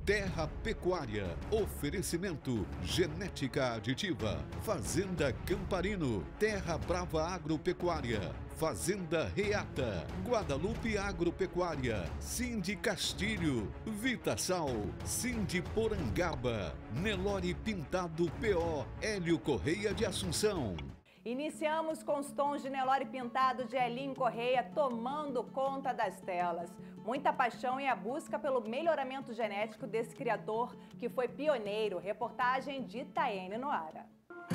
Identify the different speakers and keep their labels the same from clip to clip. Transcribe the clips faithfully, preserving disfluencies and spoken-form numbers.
Speaker 1: Terra Pecuária, oferecimento Genética Aditiva, Fazenda Camparino, Terra Brava Agropecuária, Fazenda Reata, Guadalupe Agropecuária, Sindi Castilho, Vitasal, Sindi Porangaba, Nelore Pintado P O, Hélio Correia de Assunção.
Speaker 2: Iniciamos com os tons de Nelore Pintado de Elinho Correia tomando conta das telas. Muita paixão e a busca pelo melhoramento genético desse criador que foi pioneiro. Reportagem de Taiane Noara.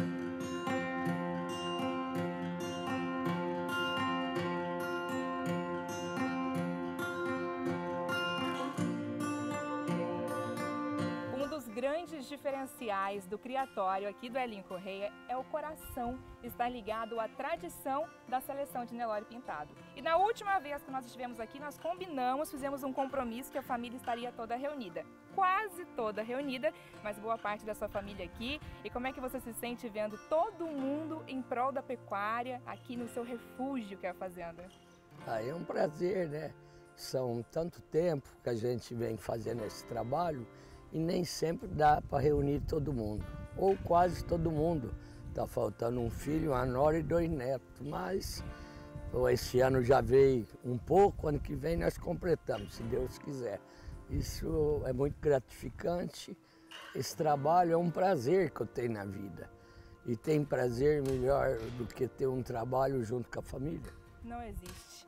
Speaker 3: Grandes diferenciais do criatório aqui do Elinho Correia é o coração estar ligado à tradição da seleção de Nelore Pintado. E na última vez que nós estivemos aqui, nós combinamos, fizemos um compromisso que a família estaria toda reunida. Quase toda reunida, mas boa parte da sua família aqui. E como é que você se sente vendo todo mundo em prol da pecuária aqui no seu refúgio que é a fazenda?
Speaker 4: Ah, é um prazer, né? São tanto tempo que a gente vem fazendo esse trabalho e nem sempre dá para reunir todo mundo, ou quase todo mundo. Está faltando um filho, uma nora e dois netos, mas esse ano já veio um pouco, ano que vem nós completamos, se Deus quiser. Isso é muito gratificante, esse trabalho é um prazer que eu tenho na vida. E tem prazer melhor do que ter um trabalho junto com a família?
Speaker 3: Não existe.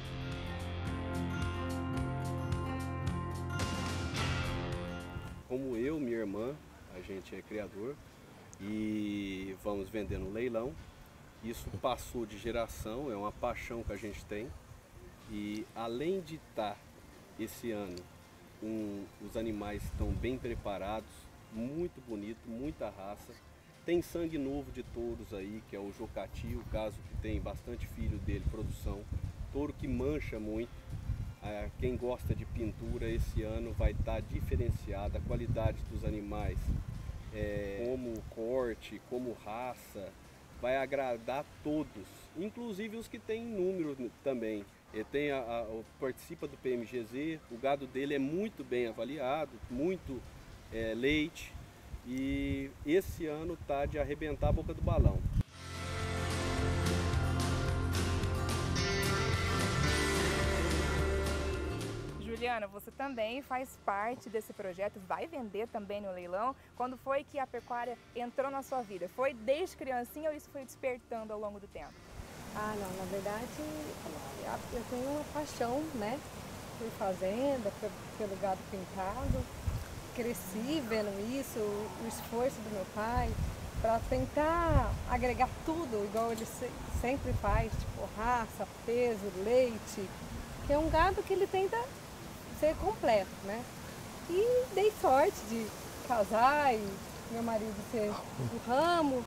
Speaker 5: Como eu, minha irmã, a gente é criador e vamos vender no leilão. Isso passou de geração, é uma paixão que a gente tem. E além de estar esse ano, um, os animais estão bem preparados, muito bonito, muita raça. Tem sangue novo de touros aí, que é o Jocati, o caso que tem bastante filho dele, produção. Touro que mancha muito. Quem gosta de pintura esse ano vai estar diferenciada, a qualidade dos animais, é, como corte, como raça, vai agradar todos, inclusive os que têm número também. Ele tem a, a, participa do P M G Z, o gado dele é muito bem avaliado, muito é, leite, e esse ano está de arrebentar a boca do balão.
Speaker 3: Juliana, você também faz parte desse projeto, vai vender também no leilão. Quando foi que a pecuária entrou na sua vida? Foi desde criancinha ou isso foi despertando ao longo do tempo?
Speaker 6: Ah, não, na verdade eu tenho uma paixão, né, por fazenda, pelo gado pintado. Cresci vendo isso, o esforço do meu pai para tentar agregar tudo, igual ele sempre faz, tipo raça, peso, leite, que é um gado que ele tenta ser completo, né? E dei sorte de casar e meu marido ser do ramo.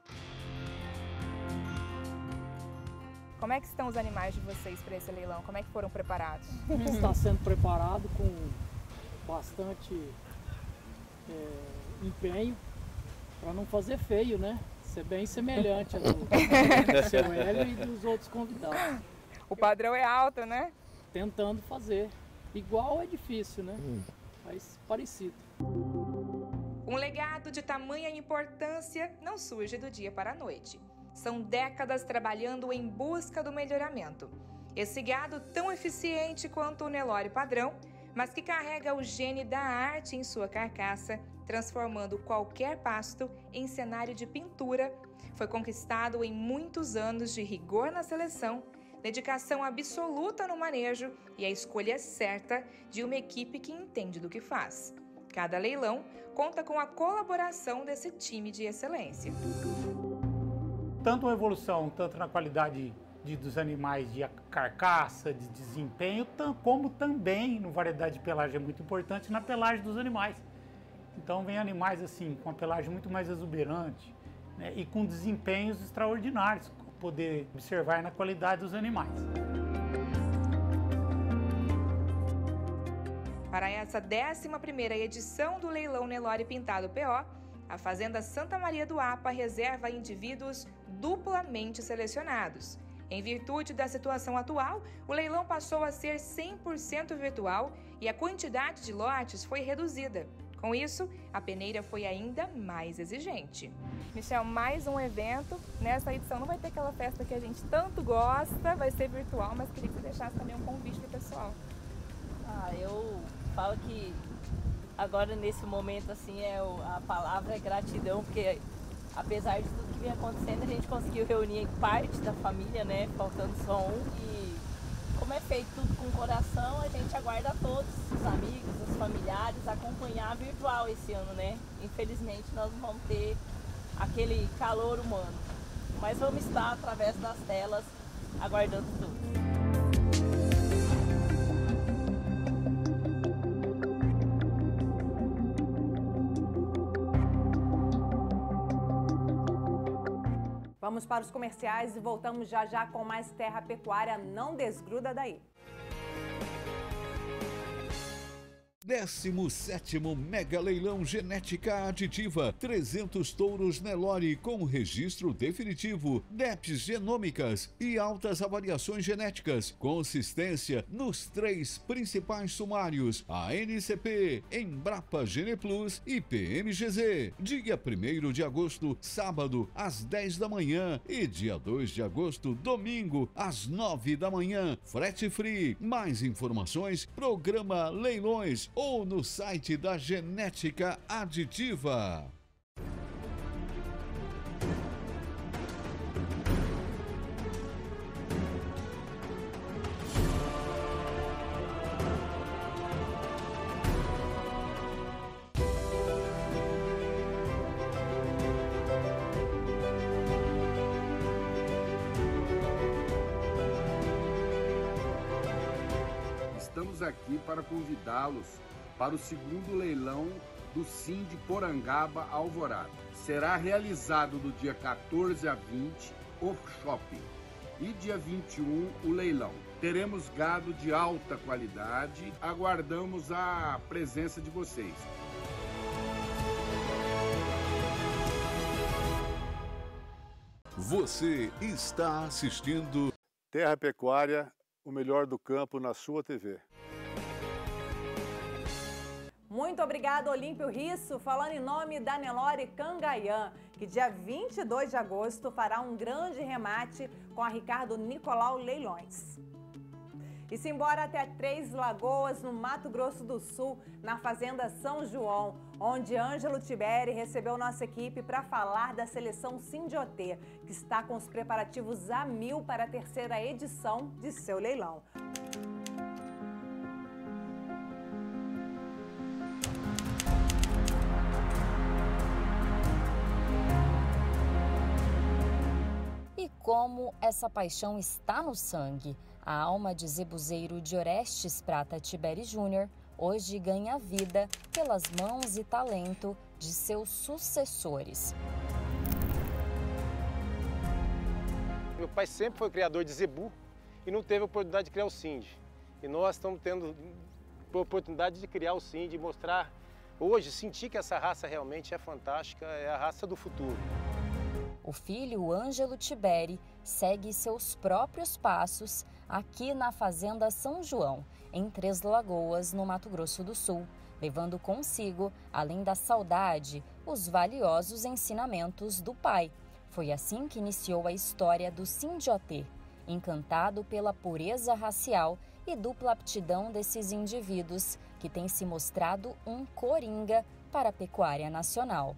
Speaker 3: Como é que estão os animais de vocês para esse leilão? Como é que foram preparados?
Speaker 7: Está sendo preparado com bastante é, empenho para não fazer feio, né? Ser bem semelhante ao do seu Hélio e dos outros convidados.
Speaker 3: O padrão é alto, né?
Speaker 7: Tentando fazer. Igual é difícil, né? Hum. Mas parecido.
Speaker 3: Um legado de tamanha importância não surge do dia para a noite. São décadas trabalhando em busca do melhoramento. Esse gado tão eficiente quanto o Nelore padrão, mas que carrega o gene da arte em sua carcaça, transformando qualquer pasto em cenário de pintura, foi conquistado em muitos anos de rigor na seleção, dedicação absoluta no manejo e a escolha certa de uma equipe que entende do que faz. Cada leilão conta com a colaboração desse time de excelência.
Speaker 8: Tanto uma evolução, tanto na qualidade de, dos animais de carcaça, de desempenho, tam, como também no variedade de pelagem é muito importante na pelagem dos animais. Então vem animais assim com a pelagem muito mais exuberante, né, e com desempenhos extraordinários, poder observar na qualidade dos animais.
Speaker 3: Para essa décima primeira edição do leilão Nelore Pintado P O, a Fazenda Santa Maria do Apa reserva indivíduos duplamente selecionados. Em virtude da situação atual, o leilão passou a ser cem por cento virtual e a quantidade de lotes foi reduzida. Com isso, a peneira foi ainda mais exigente. Michel, mais um evento. Nessa edição não vai ter aquela festa que a gente tanto gosta, vai ser virtual, mas queria que você deixasse também um convite para o pessoal.
Speaker 9: Ah, eu falo que agora nesse momento assim é o, a palavra é gratidão, porque apesar de tudo que vem acontecendo, a gente conseguiu reunir parte da família, né? Faltando só um. E como é feito tudo com o coração, a gente aguarda todos os amigos, os familiares, acompanhar virtual esse ano, né? Infelizmente nós não vamos ter aquele calor humano, mas vamos estar através das telas aguardando tudo.
Speaker 2: Vamos para os comerciais e voltamos já já com mais Terra Pecuária. Não desgruda daí.
Speaker 1: décimo sétimo Mega Leilão Genética Aditiva. trezentos touros Nelore com registro definitivo, D E Ps genômicas e altas avaliações genéticas. Consistência nos três principais sumários: A N C P, Embrapa Geneplus e P M G Z. Dia primeiro de agosto, sábado, às dez da manhã e dia dois de agosto, domingo, às nove da manhã. Frete free. Mais informações, programa Leilões ou no site da Genética Aditiva.
Speaker 10: Estamos aqui para convidá-los para o segundo leilão do Sind Porangaba Alvorada. Será realizado do dia quatorze a vinte o shopping e dia vinte e um o leilão. Teremos gado de alta qualidade, aguardamos a presença de vocês.
Speaker 1: Você está assistindo
Speaker 11: Terra Pecuária, o melhor do campo na sua T V.
Speaker 2: Muito obrigado, Olímpio Risso, falando em nome da Nelore Cangaiã, que dia vinte e dois de agosto fará um grande remate com a Ricardo Nicolau Leilões. E simbora até Três Lagoas, no Mato Grosso do Sul, na Fazenda São João, onde Ângelo Tiberi recebeu nossa equipe para falar da seleção Sindiotê, que está com os preparativos a mil para a terceira edição de seu leilão.
Speaker 12: E como essa paixão está no sangue, a alma de zebuzeiro de Orestes Prata Tiberi Júnior hoje ganha vida pelas mãos e talento de seus sucessores.
Speaker 13: Meu pai sempre foi criador de zebu e não teve a oportunidade de criar o Sind. E nós estamos tendo a oportunidade de criar o Sind e mostrar hoje, sentir que essa raça realmente é fantástica, é a raça do futuro.
Speaker 12: O filho Ângelo Tiberi segue seus próprios passos aqui na Fazenda São João, em Três Lagoas, no Mato Grosso do Sul, levando consigo, além da saudade, os valiosos ensinamentos do pai. Foi assim que iniciou a história do Sindiotê, encantado pela pureza racial e dupla aptidão desses indivíduos, que tem se mostrado um coringa para a pecuária nacional.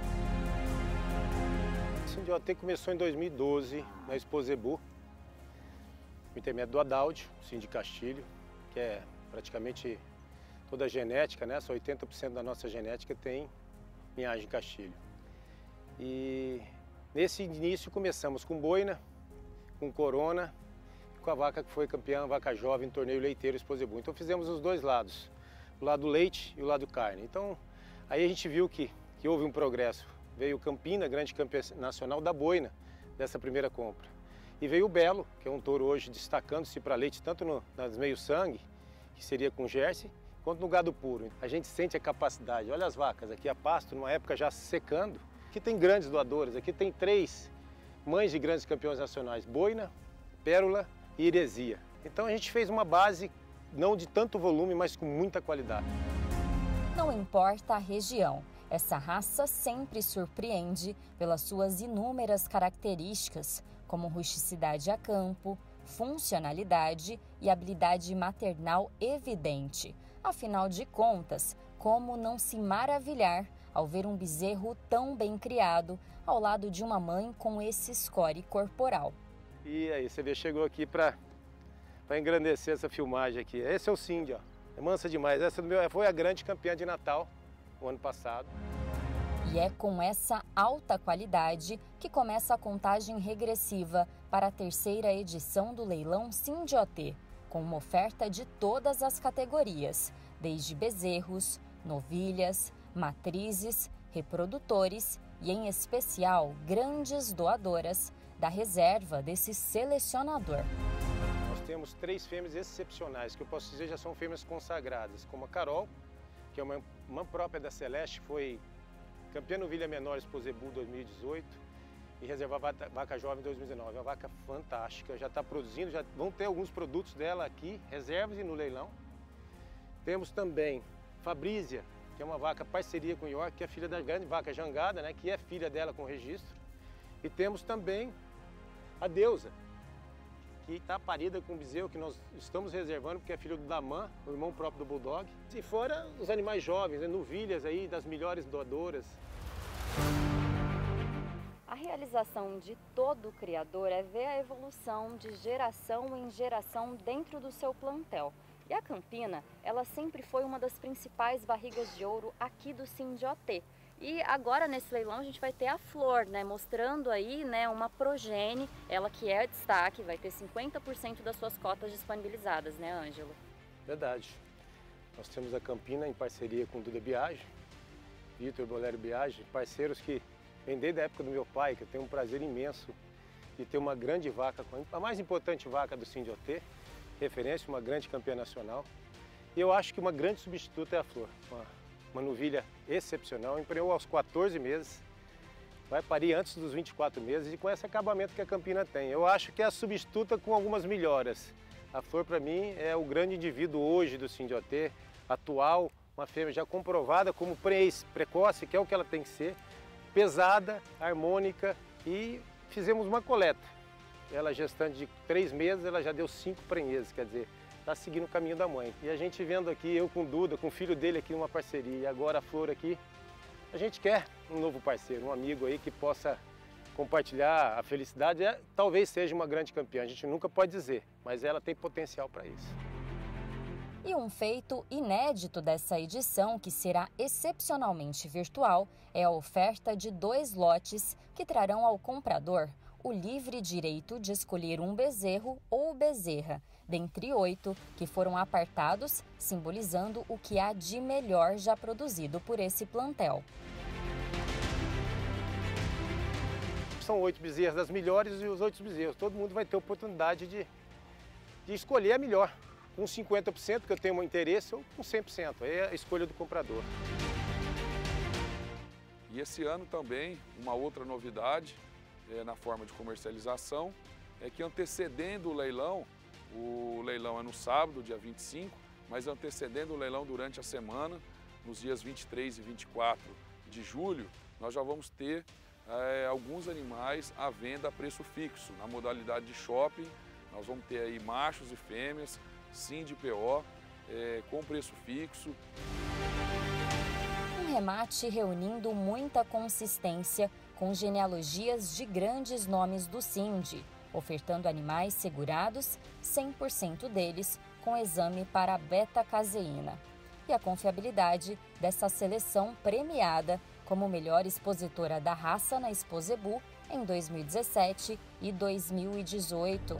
Speaker 13: O Sindiotê começou em dois mil e doze, na Expo Zebu, no intermédio do Adaldio, Sind de Castilho, que é praticamente toda a genética, né? Só oitenta por cento da nossa genética tem linhagem Castilho. E nesse início começamos com boina, com corona, com a vaca que foi campeã, vaca jovem, torneio leiteiro Expo Zebu. Então fizemos os dois lados, o lado leite e o lado carne. Então aí a gente viu que, que houve um progresso. Veio o Campina, grande campeão nacional da boina, dessa primeira compra. E veio o Belo, que é um touro hoje destacando-se para leite, tanto no, nas meio-sangue, que seria com Jersey, quanto no gado puro. A gente sente a capacidade. Olha as vacas, aqui a pasto, numa época já secando. Aqui tem grandes doadores, aqui tem três mães de grandes campeões nacionais, Boina, Pérola e Heresia. Então a gente fez uma base, não de tanto volume, mas com muita qualidade.
Speaker 12: Não importa a região, essa raça sempre surpreende pelas suas inúmeras características, como rusticidade a campo, funcionalidade e habilidade maternal evidente. Afinal de contas, como não se maravilhar ao ver um bezerro tão bem criado ao lado de uma mãe com esse score corporal?
Speaker 13: E aí, você vê, chegou aqui para para engrandecer essa filmagem aqui. Esse é o Cindy, ó. É mansa demais. Essa do meu, foi a grande campeã de Natal o ano passado.
Speaker 12: E é com essa alta qualidade que começa a contagem regressiva para a terceira edição do leilão Cindy O T, com uma oferta de todas as categorias, desde bezerros, novilhas, matrizes, reprodutores e, em especial, grandes doadoras da reserva desse selecionador.
Speaker 13: Nós temos três fêmeas excepcionais, que eu posso dizer já são fêmeas consagradas, como a Carol, que é uma, uma própria da Celeste, foi campeã novilha menor Exposebu dois mil e dezoito e reserva vaca jovem dois mil e dezenove. É uma vaca fantástica, já está produzindo, já vão ter alguns produtos dela aqui, reservas e no leilão. Temos também Fabrícia, que é uma vaca parceria com York, que é filha da grande vaca Jangada, né, que é filha dela com registro. E temos também a Deusa, que está parida com o bezerro que nós estamos reservando, porque é filho do Daman, o irmão próprio do Bulldog. E fora os animais jovens, né, novilhas aí das melhores doadoras.
Speaker 12: A realização de todo criador é ver a evolução de geração em geração dentro do seu plantel. E a Campina, ela sempre foi uma das principais barrigas de ouro aqui do Cindy O T. E agora nesse leilão a gente vai ter a Flor, né, mostrando aí, né, uma progênie, ela que é destaque, vai ter cinquenta por cento das suas cotas disponibilizadas, né, Ângelo?
Speaker 13: Verdade. Nós temos a Campina em parceria com o Duda Biagi, Vitor Bolério Biagi, parceiros que vêm desde a época do meu pai, que eu tenho um prazer imenso de ter uma grande vaca, a mais importante vaca do Cindy O T, referência, uma grande campeã nacional. E eu acho que uma grande substituta é a Flor, uma, uma novilha excepcional, emprenhou aos quatorze meses, vai parir antes dos vinte e quatro meses e com esse acabamento que a Campina tem. Eu acho que é a substituta com algumas melhoras. A Flor, para mim, é o grande indivíduo hoje do Cindy O T, atual, uma fêmea já comprovada como precoce, que é o que ela tem que ser, pesada, harmônica, e fizemos uma coleta. Ela gestante de três meses, ela já deu cinco prenhezes, quer dizer, está seguindo o caminho da mãe. E a gente vendo aqui, eu com o Duda, com o filho dele aqui, uma parceria, e agora a Flor aqui, a gente quer um novo parceiro, um amigo aí que possa compartilhar a felicidade. É, talvez seja uma grande campeã, a gente nunca pode dizer, mas ela tem potencial para isso.
Speaker 12: E um feito inédito dessa edição, que será excepcionalmente virtual, é a oferta de dois lotes que trarão ao comprador o livre direito de escolher um bezerro ou bezerra, dentre oito que foram apartados, simbolizando o que há de melhor já produzido por esse plantel.
Speaker 13: São oito bezerras das melhores e os oito bezerros. Todo mundo vai ter a oportunidade de, de escolher a melhor. Com cinquenta por cento, que eu tenho um interesse, ou com cem por cento. Aí é a escolha do comprador.
Speaker 14: E esse ano também, uma outra novidade, É, na forma de comercialização, é que antecedendo o leilão, o leilão é no sábado, dia vinte e cinco, mas antecedendo o leilão durante a semana, nos dias vinte e três e vinte e quatro de julho, nós já vamos ter é, alguns animais à venda a preço fixo, na modalidade de shopping. Nós vamos ter aí machos e fêmeas, Cindy P O, é, com preço fixo.
Speaker 12: Um remate reunindo muita consistência, com genealogias de grandes nomes do Cindy, ofertando animais segurados, cem por cento deles com exame para beta-caseína. E a confiabilidade dessa seleção premiada como melhor expositora da raça na Exposebu em dois mil e dezessete e dois mil e dezoito.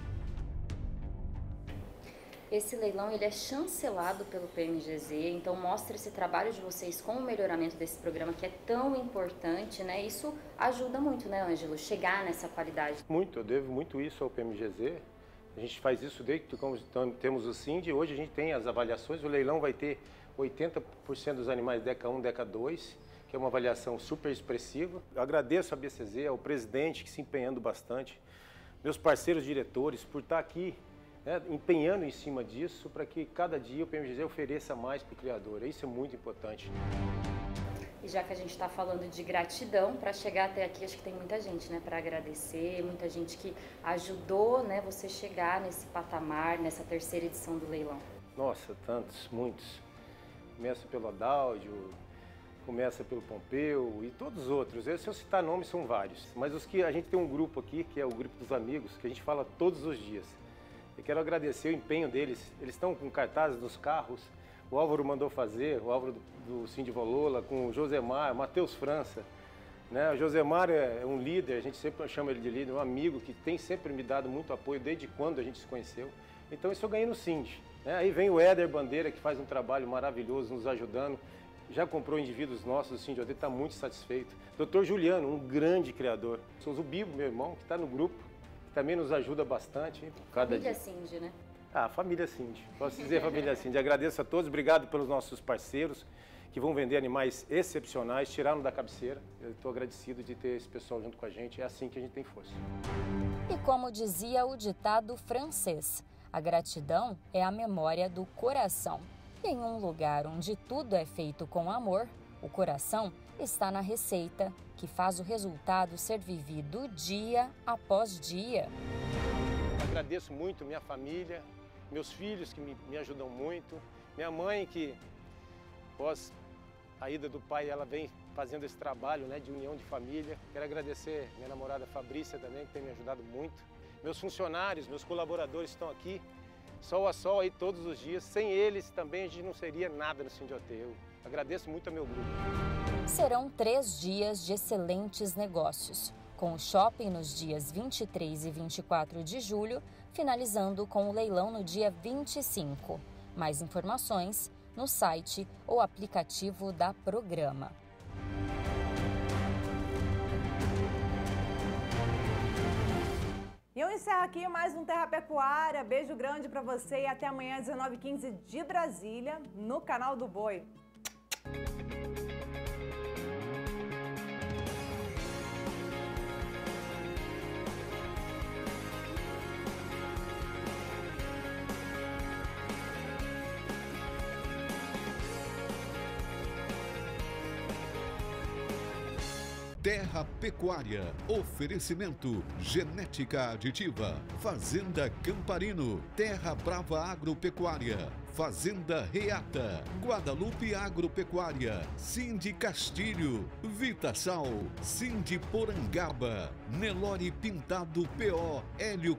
Speaker 12: Esse leilão ele é chancelado pelo P M G Z, então mostra esse trabalho de vocês com o melhoramento desse programa que é tão importante, né? Isso ajuda muito, né, Ângelo, chegar nessa qualidade.
Speaker 13: Muito, eu devo muito isso ao P M G Z. A gente faz isso desde que temos o Cindy. Hoje a gente tem as avaliações, o leilão vai ter oitenta por cento dos animais DECA um, DECA dois, que é uma avaliação super expressiva. Eu agradeço a B C Z, ao presidente que se empenhando bastante, meus parceiros diretores por estar aqui né, empenhando em cima disso para que cada dia o P M G Z ofereça mais para o criador. Isso é muito importante.
Speaker 12: E já que a gente está falando de gratidão, para chegar até aqui, acho que tem muita gente, né, para agradecer, muita gente que ajudou, né, você chegar nesse patamar, nessa terceira edição do leilão.
Speaker 13: Nossa, tantos, muitos. Começa pelo Adáudio, começa pelo Pompeu e todos os outros. Se eu citar nomes, são vários. Mas os que a gente tem um grupo aqui, que é o grupo dos amigos, que a gente fala todos os dias. Eu quero agradecer o empenho deles. Eles estão com cartazes dos carros. O Álvaro mandou fazer, o Álvaro do, do Cindy Volola, com o Josemar, Matheus França. Né? O Josemar é um líder, a gente sempre chama ele de líder, um amigo que tem sempre me dado muito apoio desde quando a gente se conheceu. Então isso eu ganhei no Cindy. Né? Aí vem o Éder Bandeira, que faz um trabalho maravilhoso, nos ajudando. Já comprou indivíduos nossos, o Cindy está muito satisfeito. doutor Juliano, um grande criador. Souza Bibo, meu irmão, que está no grupo, que também nos ajuda bastante. Cada
Speaker 12: Família
Speaker 13: dia.
Speaker 12: Cindy, né?
Speaker 13: Ah, família Cindy. Posso dizer família Cindy. Agradeço a todos, obrigado pelos nossos parceiros que vão vender animais excepcionais, tiraram da cabeceira. Eu estou agradecido de ter esse pessoal junto com a gente, é assim que a gente tem força.
Speaker 12: E como dizia o ditado francês, a gratidão é a memória do coração. E em um lugar onde tudo é feito com amor, o coração está na receita, que faz o resultado ser vivido dia após dia.
Speaker 13: Agradeço muito minha família, meus filhos que me, me ajudam muito, minha mãe que, após a ida do pai, ela vem fazendo esse trabalho, né, de união de família. Quero agradecer minha namorada Fabrícia também, que tem me ajudado muito. Meus funcionários, meus colaboradores estão aqui, sol a sol aí todos os dias. Sem eles também a gente não seria nada no Sindiote. Eu agradeço muito ao meu grupo.
Speaker 12: Serão três dias de excelentes negócios, com o shopping nos dias vinte e três e vinte e quatro de julho, finalizando com o leilão no dia vinte e cinco. Mais informações no site ou aplicativo da Programa.
Speaker 2: E eu encerro aqui mais um Terra Pecuária. Beijo grande para você e até amanhã às dezenove e quinze de Brasília, no canal do Boi.
Speaker 1: Terra Pecuária. Oferecimento Genética Aditiva. Fazenda Camparino. Terra Brava Agropecuária. Fazenda Reata. Guadalupe Agropecuária. Cindy Castilho. Vitasal. Cindy Porangaba. Nelore Pintado P O. Hélio